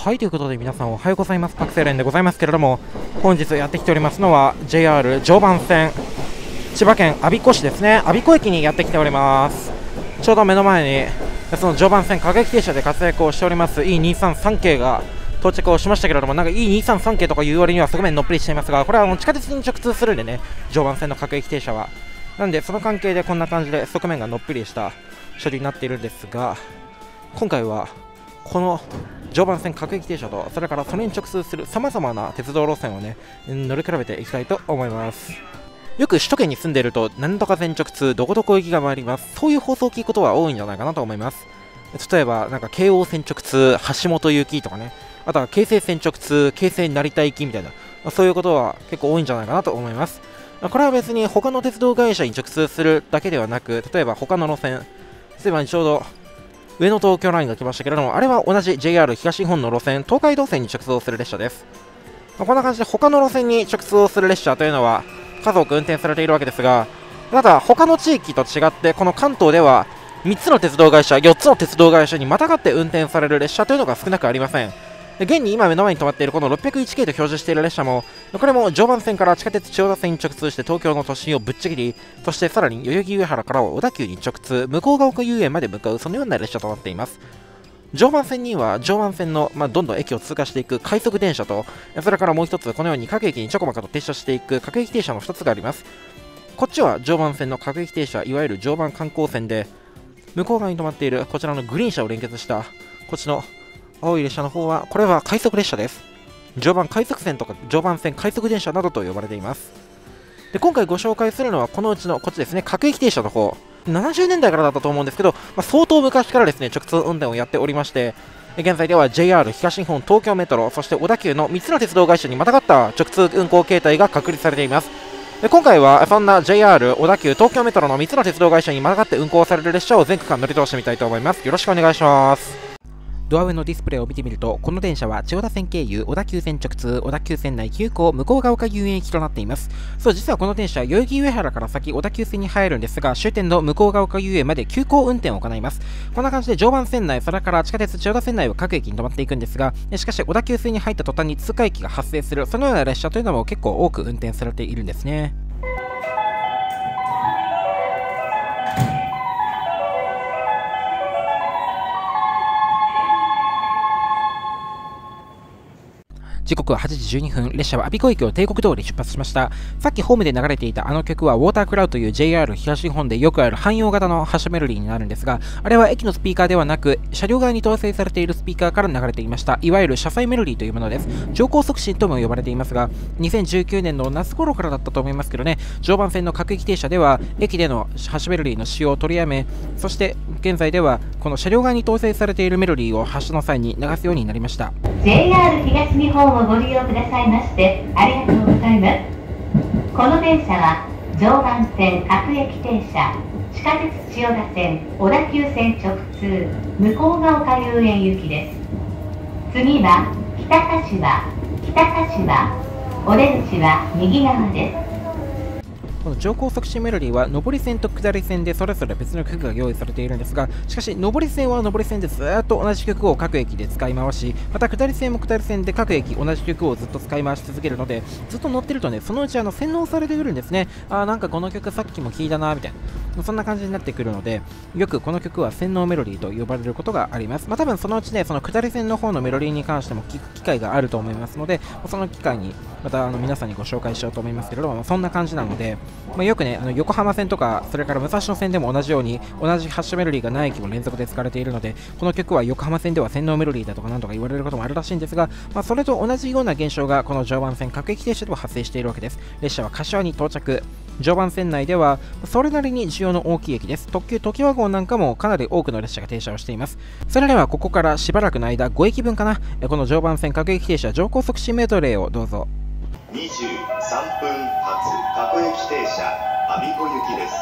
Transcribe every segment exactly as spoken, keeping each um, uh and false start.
はい、ということで皆さんおはようございます。パクセレンでございますけれども、本日やってきておりますのは ジェイアール 常磐線千葉県我孫子市ですね。我孫子駅にやってきております。ちょうど目の前にその常磐線各駅停車で活躍をしております イーにーさんさん 系が到着をしましたけれども、なんか イーにーさんさん 系とかいう割にはすごいのっぷりしていますが、これはあの地下鉄に直通するんでね、常磐線の各駅停車はなんで、その関係でこんな感じで側面がのっぷりした処理になっているんですが、今回はこの常磐線各駅停車と、それからそれに直通するさまざまな鉄道路線をね乗り比べていきたいと思います。よく首都圏に住んでいると何とか線直通どこどこ行きが回ります、そういう放送を聞くことは多いんじゃないかなと思います。例えばなんか京王線直通橋本行きとかね、あとは京成線直通京成成田行きみたいな、そういうことは結構多いんじゃないかなと思います。これは別に他の鉄道会社に直通するだけではなく、例えば他の路線、例えばちょうど上野東京ラインが来ましたけれども、あれは同じ ジェイアール 東日本の路線、東海道線に直通をする列車です。こんな感じで他の路線に直通をする列車というのは数多く運転されているわけですが、ただ他の地域と違ってこの関東ではみっつの鉄道会社、よっつの鉄道会社にまたがって運転される列車というのが少なくありません。現に今目の前に止まっているこの ろっぴゃくいちけい と表示している列車も、これも常磐線から地下鉄千代田線に直通して東京の都心をぶっちぎり、そしてさらに代々木上原からは小田急に直通、向ヶ丘遊園まで向かう、そのような列車となっています。常磐線には常磐線の、まあ、どんどん駅を通過していく快速電車と、それからもう一つこのように各駅にちょこまかと停車していく各駅停車のふたつがあります。こっちは常磐線の各駅停車、いわゆる常磐観光線で、向こう側に止まっているこちらのグリーン車を連結したこっちの青い列車の方は、これは快速列車です。常磐快速線とか常磐線快速電車などと呼ばれています。で、今回ご紹介するのはこのうちのこっちですね、各駅停車の方。ななじゅうねんだいからだったと思うんですけど、まあ、相当昔からですね直通運転をやっておりまして、現在では ジェイアール 東日本、東京メトロ、そして小田急のみっつの鉄道会社にまたがった直通運行形態が確立されています。で、今回はそんな ジェイアール、小田急、東京メトロのみっつの鉄道会社にまたがって運行される列車を全区間乗り通してみたいと思います。よろしくお願いします。ドア上のディスプレイを見てみると、この電車は千代田線経由、小田急線直通、小田急線内急行、向ヶ丘遊園駅となっています。そう、実はこの電車、代々木上原から先、小田急線に入るんですが、終点の向ヶ丘遊園まで急行運転を行います。こんな感じで常磐線内、それから地下鉄千代田線内を各駅に止まっていくんですが、しかし小田急線に入った途端に通過駅が発生する、そのような列車というのも結構多く運転されているんですね。時刻ははちじじゅうにふん、列車は我孫子駅を帝国通り出発しました。さっきホームで流れていたあの曲はウォータークラウドという ジェイアール 東日本でよくある汎用型の発車メロディーになるんですが、あれは駅のスピーカーではなく車両側に搭載されているスピーカーから流れていました。いわゆる車載メロディーというものです。乗降促進とも呼ばれていますが、にせんじゅうきゅうねんの夏頃からだったと思いますけどね、常磐線の各駅停車では駅での発車メロディーの使用を取りやめ、そして現在ではこの車両側に搭載されているメロディーを発車の際に流すようになりました。 ジェイアール 東日本をご利用くださいましてありがとうございます。この電車は常磐線各駅停車、地下鉄千代田線、小田急線直通、向ヶ丘遊園行きです。次は北柏、北柏、お出口は右側です。 この乗降促進メロディーは上り線と下り線でそれぞれ別の曲が用意されているんですが、しかし上り線は上り線でずっと同じ曲を各駅で使い回し、また下り線も下り線で各駅同じ曲をずっと使い回し続けるので、ずっと乗ってるとね、そのうちあの洗脳されてくるんですね。あー、なんかこの曲さっきも聴いたなみたいな、そんな感じになってくるので、よくこの曲は洗脳メロディーと呼ばれることがあります。まあ多分そのうちね、その下り線の方のメロディーに関しても聞く機会があると思いますので、その機会にまたあの皆さんにご紹介しようと思いますけれども、そんな感じなので、まあ、よくね、あの横浜線とかそれから武蔵野線でも同じように同じ発車メロディーが何駅も連続で使われているので、この曲は横浜線では洗脳メロディーだとかなんとか言われることもあるらしいんですが、まあ、それと同じような現象がこの常磐線各駅停車でも発生しているわけです。列車は柏に到着。常磐線内ではそれなりに需要の大きい駅です。特急ときわ号なんかもかなり多くの列車が停車をしています。それではここからしばらくの間ごえきぶんかな、この常磐線各駅停車乗降促進メドレーをどうぞ。 にじゅうさんぷん発各駅停車我孫子行きです。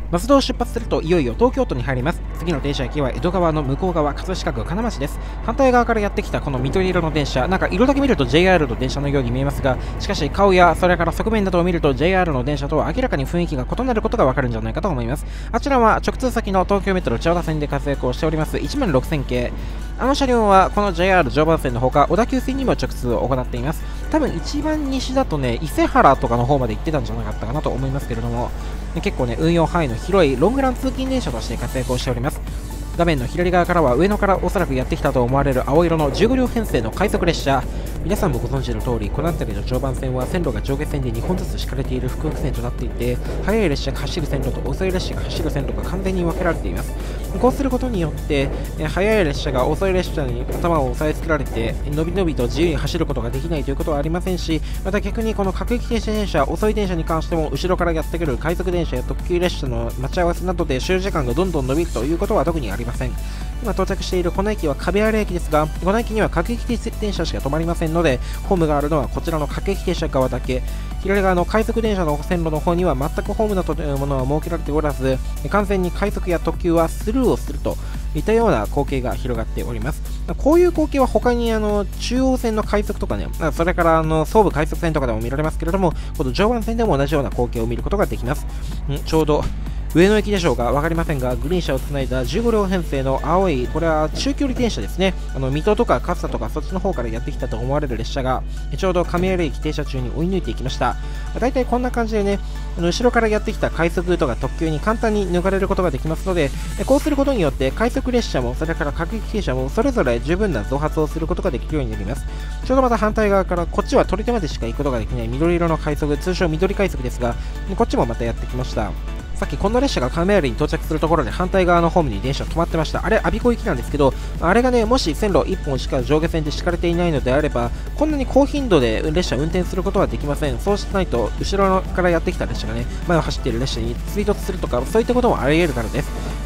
松戸を出発するといよいよ東京都に入ります。次の停車駅は江戸川の向こう側、葛飾区金町です。反対側からやってきたこの緑色の電車、なんか色だけ見ると ジェイアール の電車のように見えますが、しかし顔やそれから側面などを見ると ジェイアール の電車とは明らかに雰囲気が異なることがわかるんじゃないかと思います。あちらは直通先の東京メトロ千代田線で活躍をしておりますいちまんろくせん系。あの車両はこの ジェイアール 常磐線のほか小田急線にも直通を行っています。多分一番西だとね、伊勢原とかの方まで行ってたんじゃなかったかなと思いますけれども、結構ね、運用範囲の広いロングラン通勤電車として活躍をしております。画面の左側からは上野からおそらくやってきたと思われる青色のじゅうごりょう編成の快速列車。皆さんもご存知の通り、この辺りの常磐線は線路が上下線でにほんずつ敷かれている複線となっていて、速い列車が走る線路と遅い列車が走る線路が完全に分けられています。こうすることによって、速い列車が遅い列車に頭を押さえつけられて、のびのびと自由に走ることができないということはありませんし、また逆にこの各駅停車電車、遅い電車に関しても、後ろからやってくる快速電車や特急列車の待ち合わせなどで終時間がどんどん伸びるということは特にありません。今到着しているこの駅は壁原駅ですが、この駅には各駅停車しか止まりませんので、ホームがあるのはこちらの各駅停車側だけ。左側の快速電車の線路の方には全くホームなどというものは設けられておらず、完全に快速や特急はスルーをするといったような光景が広がっております。こういう光景は他にあの中央線の快速とかね、それからあの総武快速線とかでも見られますけれども、この常磐線でも同じような光景を見ることができます。んちょうど上野駅でしょうか、分かりませんが、グリーン車をつないだじゅうごりょう編成の青い、これは中距離電車ですね。あの水戸とか勝田とかそっちの方からやってきたと思われる列車が、ちょうど亀有駅停車中に追い抜いていきました。だいたいこんな感じでね、あの後ろからやってきた快速とか特急に簡単に抜かれることができますので、こうすることによって快速列車もそれから各駅停車もそれぞれ十分な増発をすることができるようになります。ちょうどまた反対側からこっちは取り手までしか行くことができない緑色の快速、通称緑快速ですが、こっちもまたやってきました。さっきこの列車が亀有に到着するところで反対側のホームに電車止まってました。あれ、我孫子行きなんですけど、あれがね、もし線路いっぽんしか上下線で敷かれていないのであれば、こんなに高頻度で列車運転することはできません。そうしないと、後ろからやってきた列車がね、前を走っている列車に追突するとか、そういったこともあり得るからです。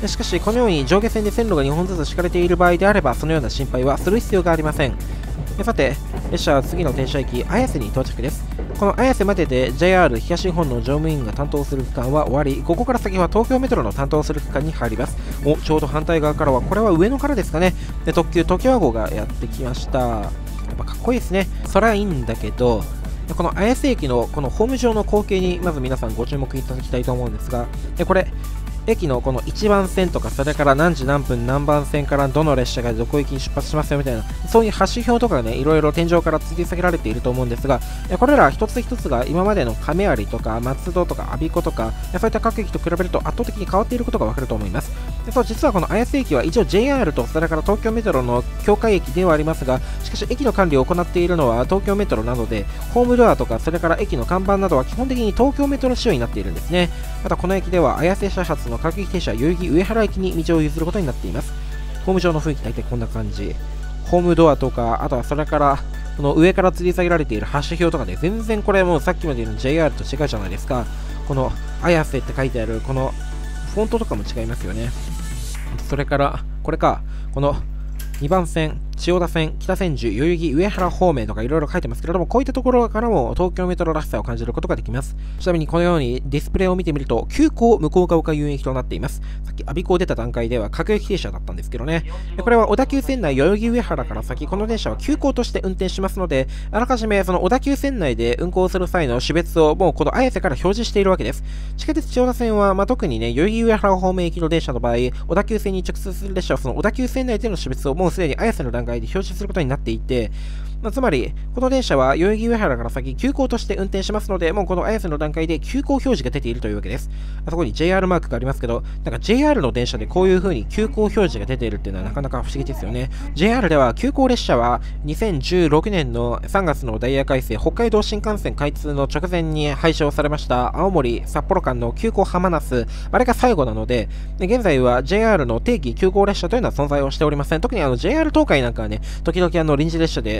しかし、このように上下線で線路がにほんずつ敷かれている場合であれば、そのような心配はする必要がありません。さて、列車は次の停車駅、綾瀬に到着です。この綾瀬までで ジェイアール 東日本の乗務員が担当する区間は終わり、ここから先は東京メトロの担当する区間に入ります。お、ちょうど反対側からは、これは上野からですかね。で特急常盤号がやってきました。やっぱかっこいいですね。それはいいんだけど、この綾瀬駅のこのホーム上の光景にまず皆さんご注目いただきたいと思うんですが、でこれ、駅のこのいちばん線とか、それから何時何分何番線からどの列車がどこ駅に出発しますよみたいな、そういう発信表とかがね、いろいろ天井から吊り下げられていると思うんですが、これら一つ一つが今までの亀有とか松戸とか我孫子とか、そういった各駅と比べると圧倒的に変わっていることがわかると思います。でそう実はこの綾瀬駅は一応 ジェイアール とそれから東京メトロの境界駅ではありますが、しかし駅の管理を行っているのは東京メトロなので、ホームドアとかそれから駅の看板などは基本的に東京メトロ仕様になっているんですね。またこの駅では綾瀬車発の各駅停車代々木上原駅に道を譲ることになっています。ホーム上の雰囲気大体こんな感じ。ホームドアとか、あとはそれからこの上から吊り下げられている発車表とかで、全然これもうさっきまでの ジェイアール と違うじゃないですか。この綾瀬って書いてあるこのフォントとかも違いますよね。それからこれか、このにばん線、千代田線、北千住、代々木、上原方面とかいろいろ書いてますけれども、こういったところからも東京メトロらしさを感じることができます。ちなみにこのようにディスプレイを見てみると、急行向ヶ丘遊園駅となっています。さっき我孫子を出た段階では各駅停車だったんですけどね。これは小田急線内代々木上原から先、この電車は急行として運転しますので、あらかじめその小田急線内で運行する際の種別をもうこの綾瀬から表示しているわけです。地下鉄千代田線は、まあ、特にね、代々木上原方面行きの電車の場合、小田急線に直通する列車はその小田急線内での種別をもうすでに綾瀬の段階で表示することになっていて、まあ、つまり、この電車は代々木上原から先、急行として運転しますので、もうこの綾瀬の段階で急行表示が出ているというわけです。あそこに ジェイアール マークがありますけど、なんか ジェイアール の電車でこういう風に急行表示が出ているっていうのはなかなか不思議ですよね。ジェイアール では急行列車はにせんじゅうろくねんのさんがつのダイヤ改正、北海道新幹線開通の直前に廃止をされました青森・札幌間の急行浜那須、あれが最後なので、現在は ジェイアール の定期急行列車というのは存在をしておりません。特にあの ジェイアール 東海なんかはね、時々あの臨時列車で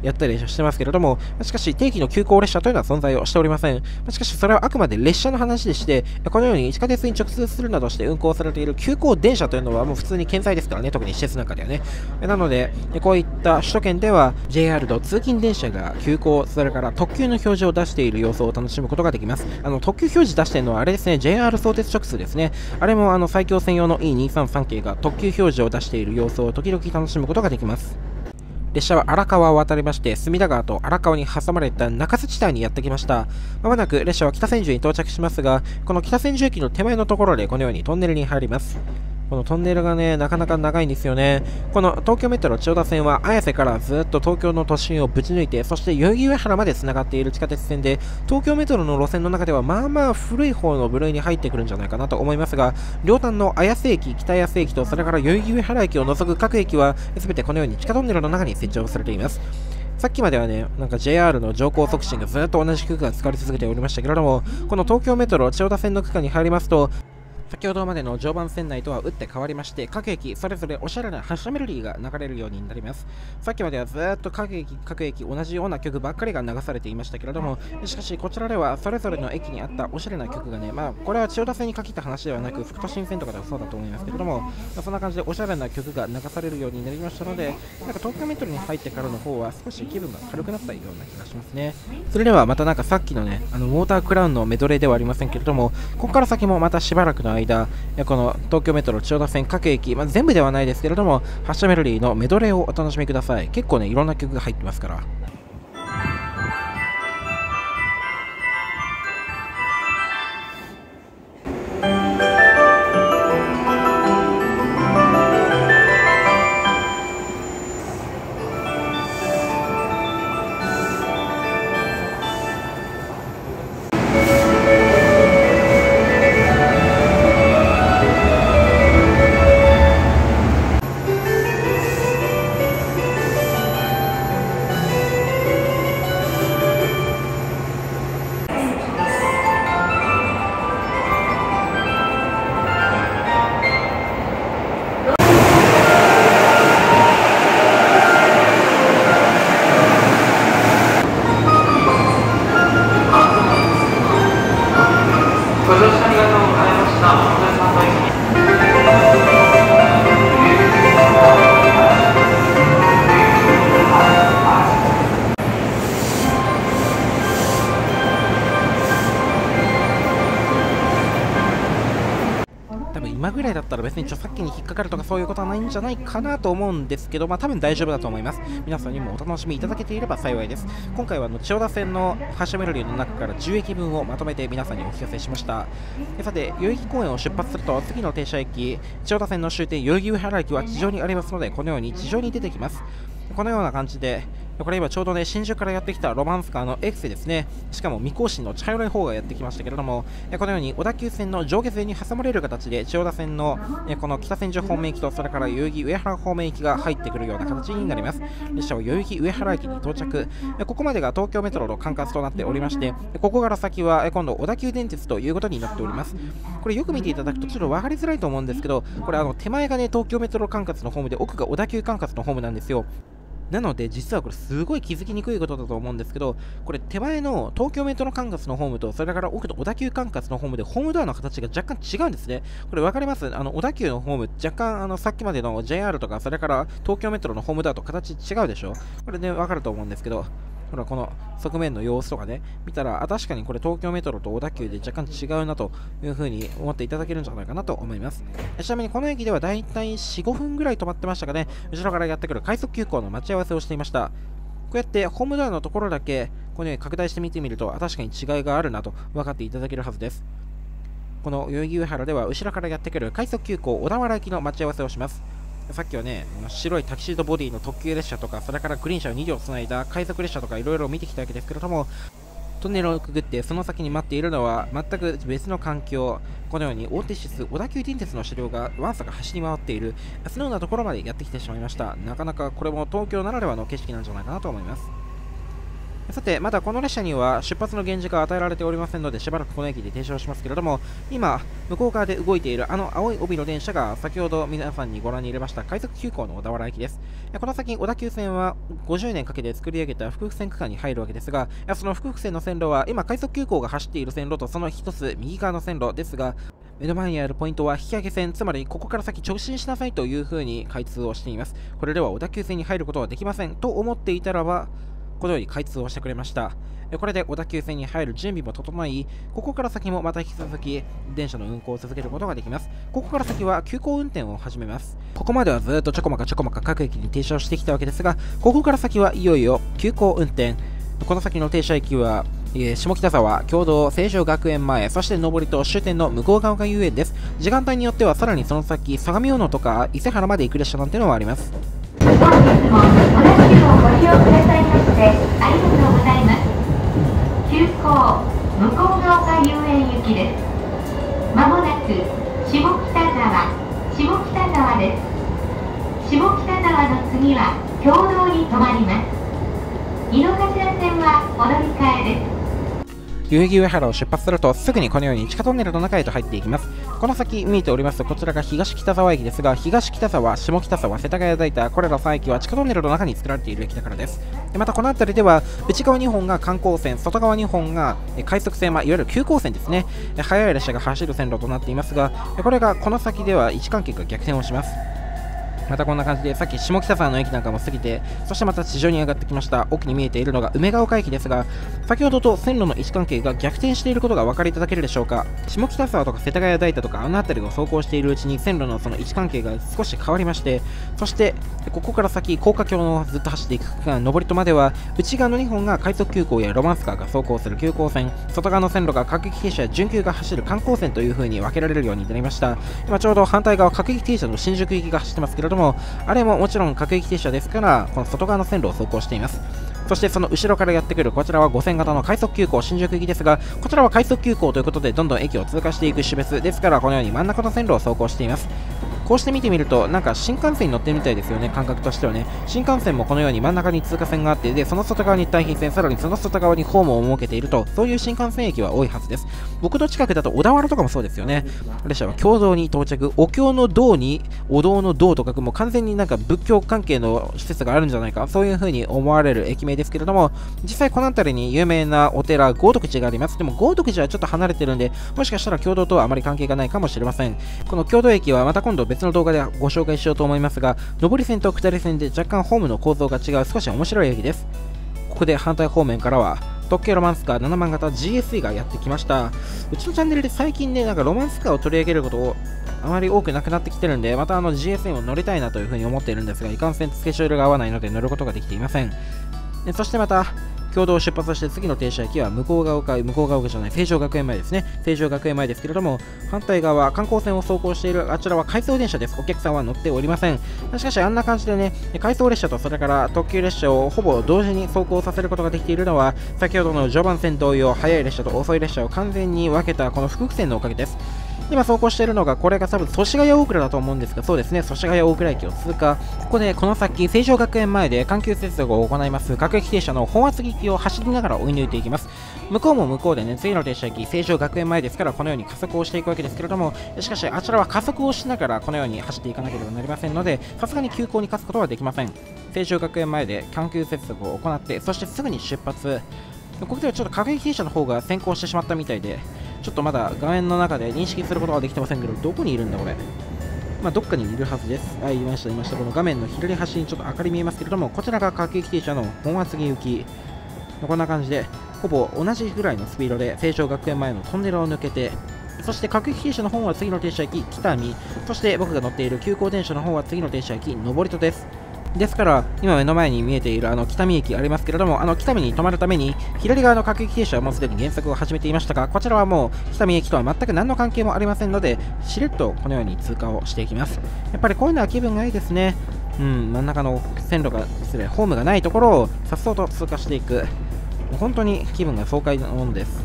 やったりしてますけれども、しかし定期の急行列車というのは存在をしておりません。しかしそれはあくまで列車の話でして、このように地下鉄に直通するなどして運行されている急行電車というのはもう普通に健在ですからね、特に施設なんかではね。なので、こういった首都圏では ジェイアール の通勤電車が急行、それから特急の表示を出している様子を楽しむことができます。あの特急表示出しているのはあれですね、ジェイアール 相鉄直通ですね。あれもあの埼京線用の イーにーさんさん 系が特急表示を出している様子を時々楽しむことができます。列車は荒川を渡りまして、隅田川と荒川に挟まれた中津地帯にやってきました。まもなく列車は北千住に到着しますが、この北千住駅の手前のところでこのようにトンネルに入ります。このトンネルがね、なかなか長いんですよね。この東京メトロ千代田線は綾瀬からずっと東京の都心をぶち抜いて、そして代々木上原まで繋がっている地下鉄線で、東京メトロの路線の中ではまあまあ古い方の部類に入ってくるんじゃないかなと思いますが、両端の綾瀬駅、北綾瀬駅とそれから代々木上原駅を除く各駅は、すべてこのように地下トンネルの中に設置をされています。さっきまではね、なんか ジェイアール の乗降促進がずっと同じ区間が使われ続けておりましたけれども、この東京メトロ千代田線の区間に入りますと、先ほどまでの常磐線内とは打って変わりまして、各駅それぞれおしゃれな発車メロディーが流れるようになります。さっきまではずっと各駅各駅同じような曲ばっかりが流されていましたけれども、しかしこちらではそれぞれの駅にあったおしゃれな曲がね、まあこれは千代田線に限った話ではなく、副都心線とかではそうだと思いますけれども、まあ、そんな感じでおしゃれな曲が流されるようになりましたので、なんか東京メトロに入ってからの方は少し気分が軽くなったような気がしますね。それではまたなんかさっきのね、あのウォータークラウンのメドレーではありませんけれども、ここから先もまたしばらくの間、この東京メトロ千代田線各駅、まあ、全部ではないですけれども、発車メロディーのメドレーをお楽しみください。結構ね、いろんな曲が入ってますから。今ぐらいだったら別に著作権に引っかかるとかそういうことはないんじゃないかなと思うんですけど、まあ多分大丈夫だと思います。皆さんにもお楽しみいただけていれば幸いです。今回はあの千代田線の発車メロディーの中からじゅう駅分をまとめて皆さんにお聞かせしました。さて、代々木公園を出発すると次の停車駅、千代田線の終点代々木上原駅は地上にありますので、このように地上に出てきます。このような感じで、これ今ちょうどね、新宿からやってきたロマンスカーの X ですね。しかも未更新の茶色い方がやってきましたけれども、このように小田急線の上下線に挟まれる形で千代田線のこの北千住方面行きと、それから代々木上原方面行きが入ってくるような形になります。列車は代々木上原駅に到着。ここまでが東京メトロの管轄となっておりまして、ここから先は今度小田急電鉄ということになっております。これよく見ていただくとちょっと分かりづらいと思うんですけど、これあの手前がね、東京メトロ管轄のホームで、奥が小田急管轄のホームなんですよ。なので、実はこれすごい気づきにくいことだと思うんですけど、これ手前の東京メトロ管轄のホームと、それから奥の小田急管轄のホームで、ホームドアの形が若干違うんですね。これ分かります？あの、小田急のホーム、若干、あの、さっきまでの ジェイアール とか、それから東京メトロのホームドアと形違うでしょ？これね、分かると思うんですけど、ほら、この側面の様子とかね、見たら、あ、確かにこれ東京メトロと小田急で若干違うなというふうに思っていただけるんじゃないかなと思います。ちなみにこの駅ではだいたいよん、ごふんぐらい止まってましたかね、後ろからやってくる快速急行の待ち合わせをしていました。こうやってホームドアのところだけ、このように拡大して見てみると、確かに違いがあるなと分かっていただけるはずです。この代々木上原では、後ろからやってくる快速急行小田原行きの待ち合わせをします。さっきはね、白いタキシードボディの特急列車とか、それからグリーン車をに両つないだ快速列車とかいろいろ見てきたわけですけれども、トンネルをくぐってその先に待っているのは全く別の環境。このように大手シス小田急電鉄の車両がわんさか走り回っている、そのようなところまでやってきてしまいました。なかなかこれも東京ならではの景色なんじゃないかなと思います。 さて、まだこの列車には出発の限時が与えられておりませんので、しばらくこの駅で停車をしますけれども、今、向こう側で動いているあの青い帯の電車が、先ほど皆さんにご覧に入れました快速急行の小田原駅です。この先、小田急線はごじゅうねんかけて作り上げた複線区間に入るわけですが、その複線の線路は今、快速急行が走っている線路とその一つ右側の線路ですが、目の前にあるポイントは引き上げ線、つまりここから先直進しなさいという風に開通をしています。これでは小田急線に入ることはできませんと思っていたらば、このように開通をしてくれました。これで小田急線に入る準備も整い、ここから先もまた引き続き電車の運行を続けることができます。ここから先は急行運転を始めます。ここまではずっとちょこまかちょこまか各駅に停車をしてきたわけですが、ここから先はいよいよ急行運転。この先の停車駅は、えー、下北沢、経堂、成城学園前、そして上りと終点の向こう側が遊園です。時間帯によってはさらにその先、相模大野とか伊勢原まで行く列車なんてのもあります。 本日も小田急をご利用くださいましてありがとうございます。急行向こうが丘遊園行きです。まもなく下北沢、下北沢です。下北沢の次は経堂に停まります。井の頭線はお乗り換えです。 代々木上原を出発するとすぐにこのように地下トンネルの中へと入っていきます。この先見えておりますと、こちらが東北沢駅ですが、東北沢、下北沢、世田谷代田、これらさん駅は地下トンネルの中に作られている駅だからです。でまたこの辺りでは内側にほんが観光線、外側にほんが快速線、まあ、いわゆる急行線ですね。速い列車が走る線路となっていますが、これがこの先では位置関係が逆転をします。またこんな感じで、さっき下北沢の駅なんかも過ぎて、そしてまた地上に上がってきました。奥に見えているのが梅ヶ丘駅ですが、先ほどと線路の位置関係が逆転していることがお分かりいただけるでしょうか。下北沢とか世田谷代田とかあの辺りを走行しているうちに線路のその位置関係が少し変わりまして、そしてここから先、高架橋のずっと走っていく区間、上りとまでは内側のにほんが快速急行やロマンスカーが走行する急行線、外側の線路が各駅停車や準急が走る観光線という風に分けられるようになりました。今ちょうど反対側、各駅停車の新宿行きが走ってますけれども、あれももちろん各駅停車ですから、この外側の線路を走行しています。そしてその後ろからやってくるこちらはご線型の快速急行新宿行きですが、こちらは快速急行ということでどんどん駅を通過していく種別ですから、このように真ん中の線路を走行しています。こうして見てみると、なんか新幹線に乗ってるみたいですよね、感覚としてはね。新幹線もこのように真ん中に通過線があって、で、その外側に対比線、さらにその外側にホームを設けていると、そういう新幹線駅は多いはずです。僕の近くだと小田原とかもそうですよね。列車は経堂に到着、お経の堂にお堂の堂とか、もう完全になんか仏教関係の施設があるんじゃないか、そういう風に思われる駅名ですけれども、実際この辺りに有名なお寺、豪徳寺があります。でも豪徳寺はちょっと離れてるんで、もしかしたら経堂とはあまり関係がないかもしれません。この経堂駅はまた今度別の動画でご紹介しようと思いますが、上り線と下り線で若干ホームの構造が違う少し面白い駅です。ここで反対方面からは特急ロマンスカーななまん型 ジーエスイー がやってきました。うちのチャンネルで最近ね、なんかロマンスカーを取り上げることをあまり多くなくなってきてるんで、またあの ジーエスイー を乗りたいなというふうに思っているんですが、いかんせんスケジュールが合わないので乗ることができていません。でそしてまた経堂を出発して次の停車駅は向こう側か、向こう側じゃない、成城学園前ですね。成城学園前ですけれども、反対側、観光船を走行しているあちらは回送電車です。お客さんは乗っておりません。しかし、あんな感じでね、回送列車とそれから特急列車をほぼ同時に走行させることができているのは、先ほどの序盤線同様、速い列車と遅い列車を完全に分けたこの複線のおかげです。今走行しているのが、これが多分、祖師ヶ谷大倉だと思うんですが、そうですね、祖師ヶ谷大倉駅を通過。ここで、この先、成城学園前で環球接続を行います、各駅停車の本圧行きを走りながら追い抜いていきます。向こうも向こうでね、次の停車駅、成城学園前ですから、このように加速をしていくわけですけれども、しかし、あちらは加速をしながら、このように走っていかなければなりませんので、さすがに急行に勝つことはできません。成城学園前で環球接続を行って、そしてすぐに出発。ここではちょっと各駅停車の方が先行してしまったみたいで、ちょっとまだ画面の中で認識することができてませんけど、どこにいるんだこれ。まあ、どっかにいるはずです。はい、いました、いました。この画面の左端にちょっと明かり見えますけれども、こちらが各駅停車の本厚木行き。こんな感じで、ほぼ同じぐらいのスピードで成城学園前のトンネルを抜けて、そして各駅停車の方は次の停車駅、北見。そして僕が乗っている急行電車の方は次の停車駅、上戸です。ですから、今目の前に見えているあの北見駅ありますけれども、あの北見に止まるために、左側の各駅停車はもうすでに減速を始めていましたが、こちらはもう北見駅とは全く何の関係もありませんので、しれっとこのように通過をしていきます。やっぱりこういうのは気分がいいですね。うん、真ん中の線路が、失礼、ホームがないところをさっそうと通過していく。本当に気分が爽快なものです。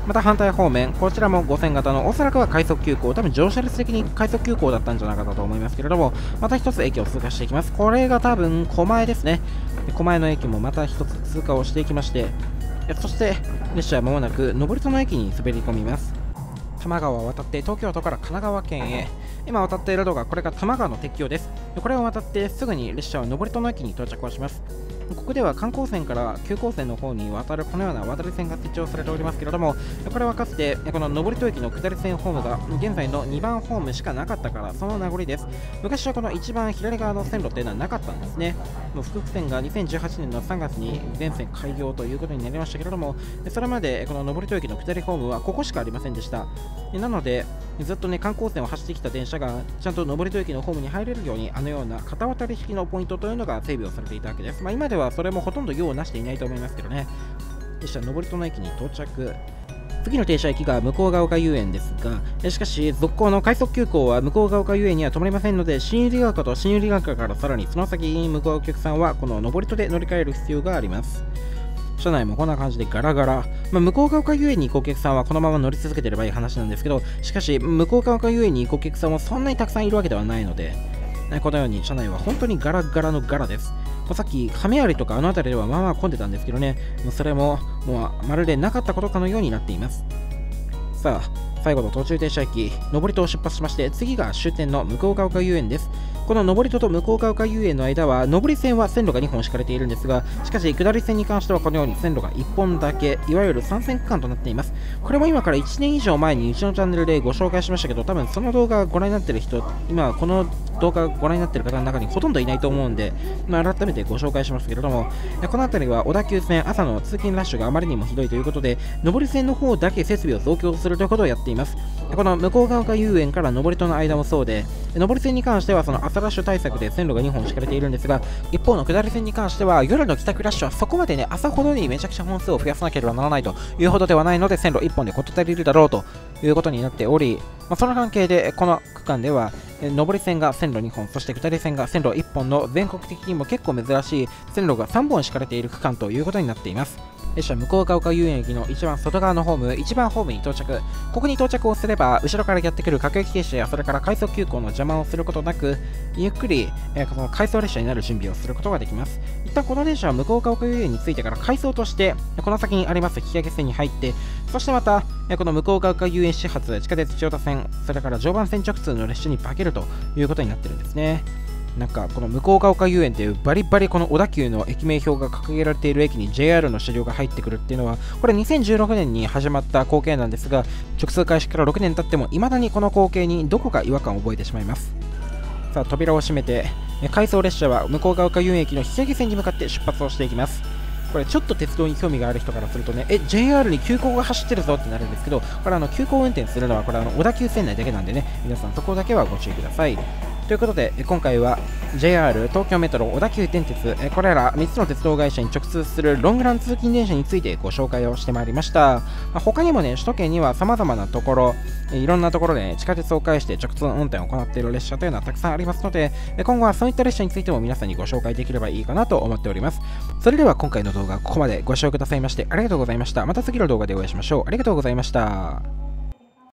また反対方面、こちらもごせん型のおそらくは快速急行、多分乗車列的に快速急行だったんじゃないかと思いますけれども、また一つ駅を通過していきます。これが多分狛江ですね。狛江の駅もまた一つ通過をしていきまして、そして列車はまもなく登戸の駅に滑り込みます。多摩川を渡って東京都から神奈川県へ。今渡っているのがこれが多摩川の鉄橋です。これを渡ってすぐに列車は登戸の駅に到着をします。ここでは観光線から急行線の方に渡るこのような渡り線が設置をされておりますけれども、これはかつてこの登戸駅の下り線ホームが現在のにばんホームしかなかったからその名残です。昔はこの一番左側の線路っていうのはなかったんですね。もう福福線がにせんじゅうはちねんのさんがつに全線開業ということになりましたけれども、それまでこの登戸駅の下りホームはここしかありませんでした。なのでずっとね観光線を走ってきた電車がちゃんと登戸駅のホームに入れるようにあのような片渡り式のポイントというのが整備をされていたわけです。まあ、今ではそれもほとんど用をなしていないと思いますけどね。列車登戸の駅に到着。次の停車駅が向ヶ丘遊園ですが、しかし続行の快速急行は向ヶ丘遊園には止まりませんので、新百合ヶ丘と新百合ヶ丘からさらにその先に向かうお客さんはこの登戸で乗り換える必要があります。車内もこんな感じでガラガラ、まあ、向ヶ丘遊園に行くお客さんはこのまま乗り続けてればいい話なんですけど、しかし向ヶ丘遊園に行くお客さんもそんなにたくさんいるわけではないので、このように車内は本当にガラガラのガラです。さっき亀有とかあの辺りではまあまあ混んでたんですけどね、もうそれももうまるでなかったことかのようになっています。さあ最後の途中停車駅登戸を出発しまして、次が終点の向ヶ丘遊園です。この登戸と向ヶ丘遊園の間は上り線は線路がにほん敷かれているんですが、しかし下り線に関してはこのように線路がいっぽんだけ、いわゆるさん線区間となっています。これも今からいちねん以上前にうちのチャンネルでご紹介しましたけど、多分その動画をご覧になっている人、今この動画をご覧になっている方の中にほとんどいないと思うんで、まあ、改めてご紹介しますけれども、この辺りは小田急線朝の通勤ラッシュがあまりにもひどいということで、上り線の方だけ設備を増強するということをやっています。この向ヶ丘遊園から登戸の間もそうで、上り線に関してはその朝ラッシュ対策で線路がにほん敷かれているんですが、一方の下り線に関しては夜の帰宅ラッシュはそこまでね朝ほどにめちゃくちゃ本数を増やさなければならないというほどではないので、線路いっぽんで事足りるだろうということになっており、まあ、その関係でこの区間では上り線が線路にほん、そして下り線が線路いっぽんの全国的にも結構珍しい線路がさんぼん敷かれている区間ということになっています。列車向ヶ丘遊園駅の一番外側のホーム、一番ホームに到着。ここに到着をすれば、後ろからやってくる各駅停車やそれから快速急行の邪魔をすることなく、ゆっくり、えー、この回送列車になる準備をすることができます。一旦この電車は向ヶ丘遊園についてから回送として、この先にあります引き上げ線に入って、そしてまた、えー、この向ヶ丘遊園始発、地下鉄千代田線、それから常磐線直通の列車に化けるということになってるんですね。なんかこの向ヶ丘遊園っていうバリバリこの小田急の駅名標が掲げられている駅に ジェイアール の車両が入ってくるっていうのは、これにせんじゅうろくねんに始まった光景なんですが、直通開始からろくねん経っても未だにこの光景にどこか違和感を覚えてしまいます。さあ扉を閉めて、回送列車は向ヶ丘遊園駅の引き上げ線に向かって出発をしていきます。これちょっと鉄道に興味がある人からするとね、え ジェイアール に急行が走ってるぞってなるんですけど、これあの急行運転するのはこれあの小田急線内だけなんでね、皆さんそこだけはご注意ください。ということで今回は ジェイアール 東京メトロ小田急電鉄これらみっつの鉄道会社に直通するロングラン通勤電車についてご紹介をしてまいりました。まあ、他にもね首都圏には様々なところいろんなところで、ね、地下鉄を介して直通運転を行っている列車というのはたくさんありますので、今後はそういった列車についても皆さんにご紹介できればいいかなと思っております。それでは今回の動画ここまでご視聴くださいましてありがとうございました。また次の動画でお会いしましょう。ありがとうございました。